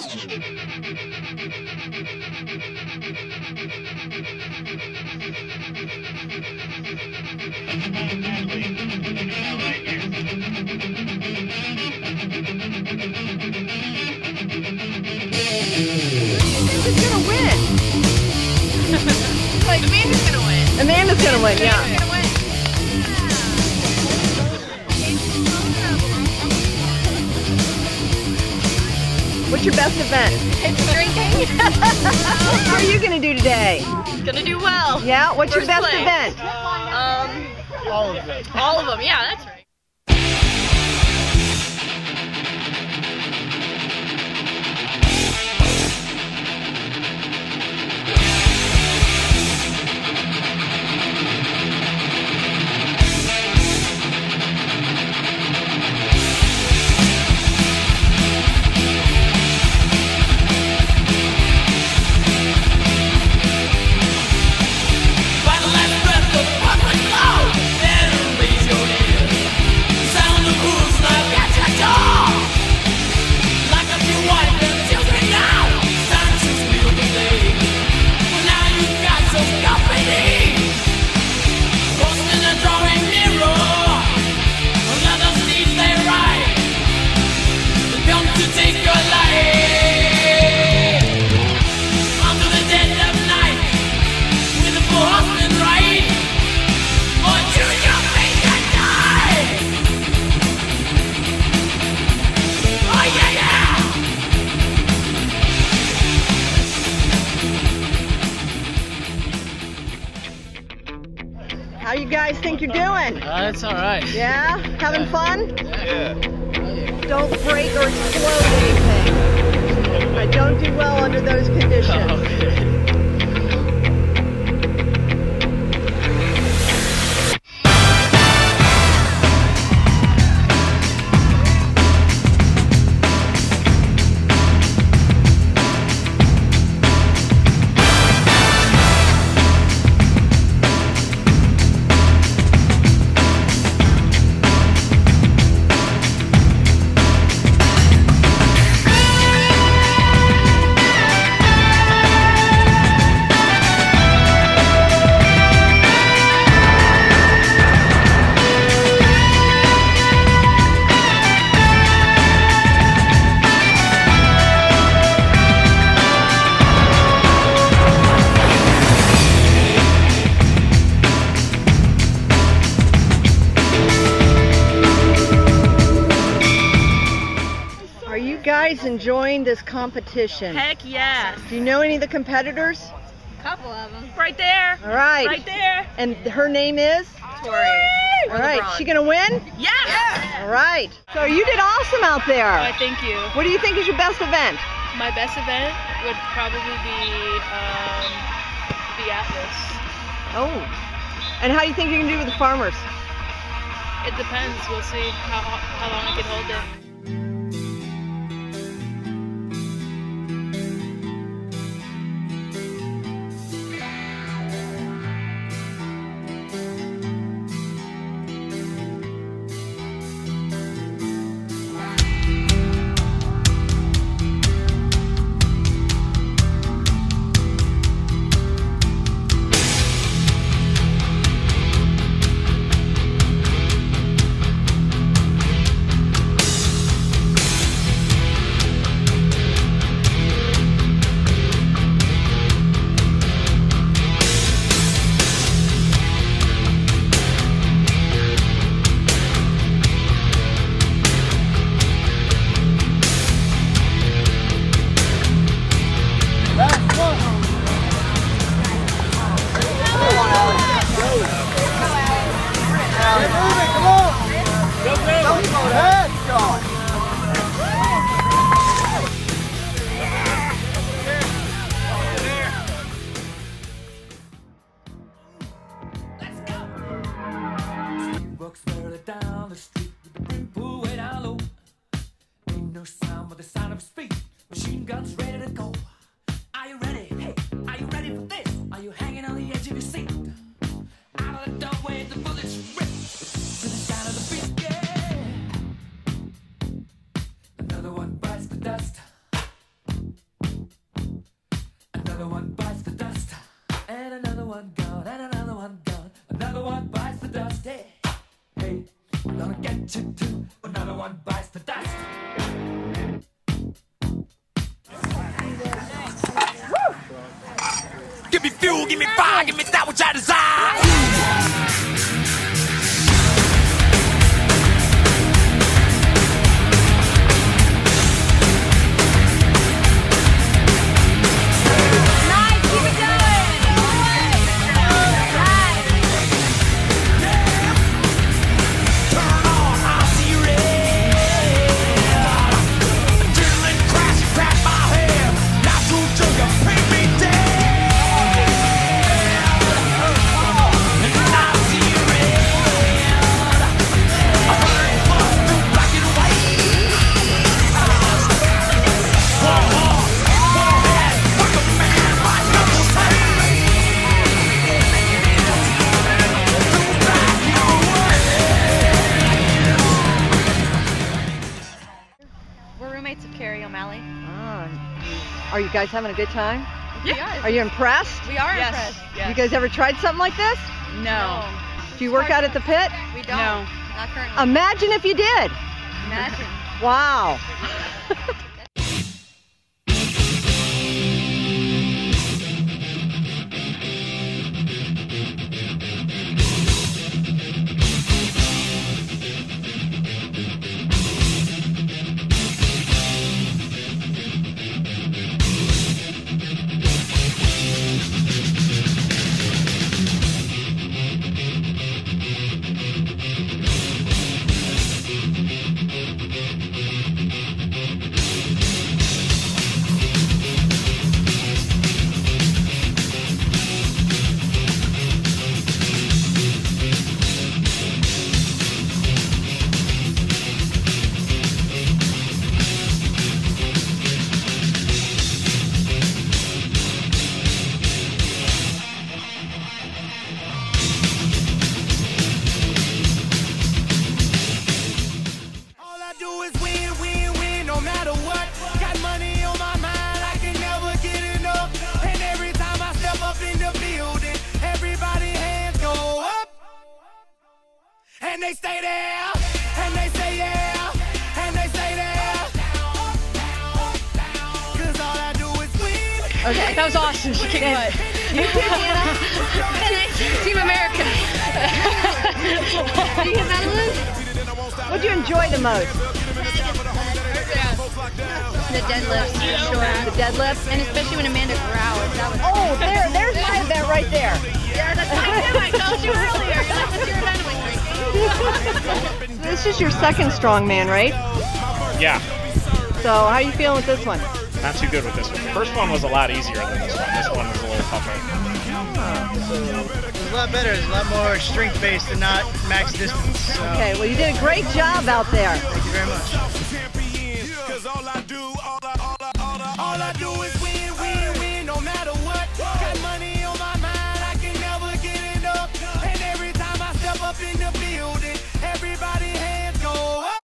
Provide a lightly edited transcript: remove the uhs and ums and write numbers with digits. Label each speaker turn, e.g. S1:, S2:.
S1: Who's gonna win?
S2: Like Amanda's gonna win.
S1: Amanda's gonna win, yeah.
S2: Amanda's gonna win.
S1: What's your best event?
S2: It's drinking.
S1: How are you gonna do today?
S2: Gonna do well.
S1: Yeah? What's your
S2: First
S1: best
S2: place.
S1: event?
S3: All of them.
S2: All of them. Yeah, that's right.
S1: How you guys think you're doing?
S3: It's all right.
S1: Yeah? Having fun?
S3: Yeah.
S1: Don't break or explode anything. I don't do well under those conditions.
S3: Okay.
S1: Enjoying this competition?
S2: Heck yes.
S1: Do you know any of the competitors?
S2: A couple of them. Right there.
S1: All right.
S2: Right there.
S1: And her name is?
S2: Tori.
S1: All right. She gonna win?
S2: Yeah.
S1: All right. So you did awesome out there.
S4: Oh, thank you.
S1: What do you think is your best event?
S4: My best event would probably be the Atlas.
S1: Oh. And how do you think you're gonna do with the farmers?
S4: It depends. We'll see how long I can hold it.
S5: Another one bites the dust. Give me fuel, give me fire, give me that which I desire.
S1: Are you guys having a good time?
S2: Yeah.
S1: Are you impressed?
S2: We are
S4: Yes.
S2: impressed.
S4: Yes.
S1: You guys ever tried something like this?
S4: No.
S1: Do you work out at the pit?
S2: We don't.
S4: No.
S2: Not currently.
S1: Imagine if you did.
S2: Imagine.
S1: Wow.
S5: And they stay there, and they say yeah, and they stay there. Cause all I do is win.
S2: Okay, that was awesome. She kicked butt.
S1: You too, Anna.
S2: Team America. Did you get medalist?
S1: What'd you enjoy the most?
S2: The deadlift, sure.
S1: The deadlift?
S2: And especially when Amanda growled. That was
S1: Oh, there's my event right there.
S2: yeah, that's I told you earlier. That's what you were done with.
S1: This is your second Strongman, right?
S3: Yeah,
S1: So how are you feeling with this one?
S3: not too good with this one. The first one was a lot easier than this one. This one was a little tougher.
S6: It's a lot better. It's a lot more strength-based and not max distance. So,
S1: Okay, well you did a great job out there.
S6: thank you very much.
S5: All I do